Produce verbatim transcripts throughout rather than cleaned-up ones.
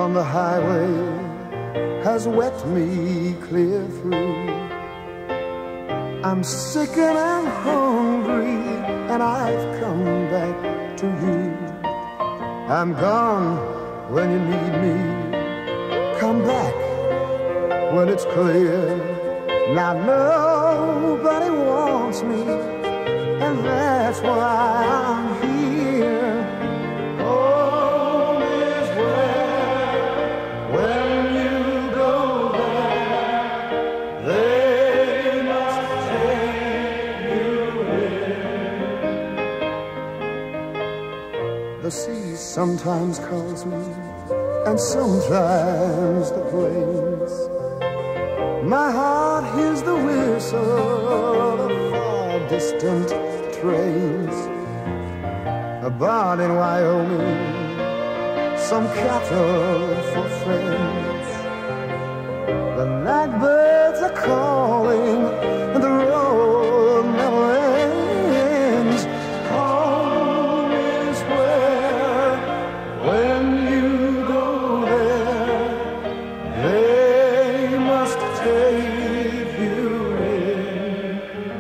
on the highway has wet me clear through. I'm sick and I'm hungry, and I've come back to you. I'm gone when you need me. Come back when it's clear. Now nobody wants me, and that's why I'm here. Home is where, when you go there, they must take you in. The sea sometimes calls me, and sometimes the plains. My heart hears the whistle of far distant trains. A barn in Wyoming, some cattle for friends. The night birds are calling, and the road never ends. Home is where, when you go there, they must take you in.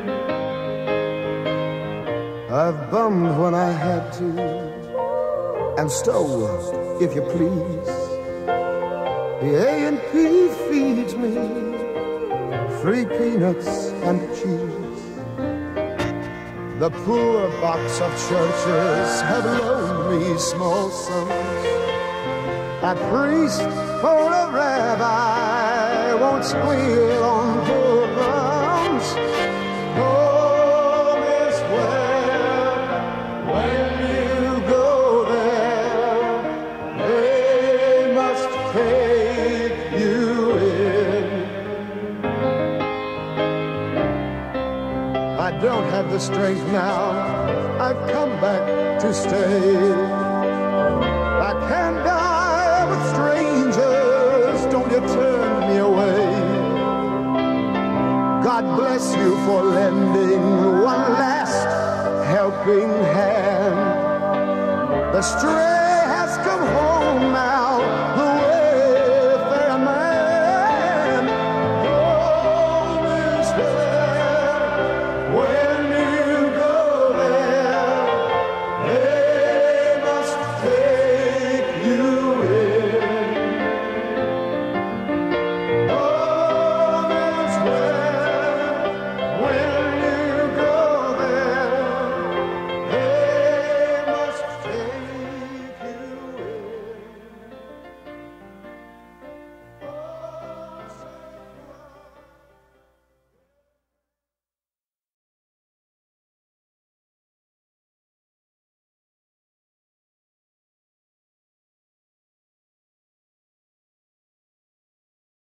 I've bummed when I had to, and stole, if you please. The A and P feeds me free peanuts and cheese. The poor box of churches have loaned me small sums. A priest or a rabbi won't squeal on poor bums. Home is where, when you go there, they must take you in. I don't have the strength now, I've come back to stay. I can't die with strangers, don't you turn me away. God bless you for lending one last helping hand. The strength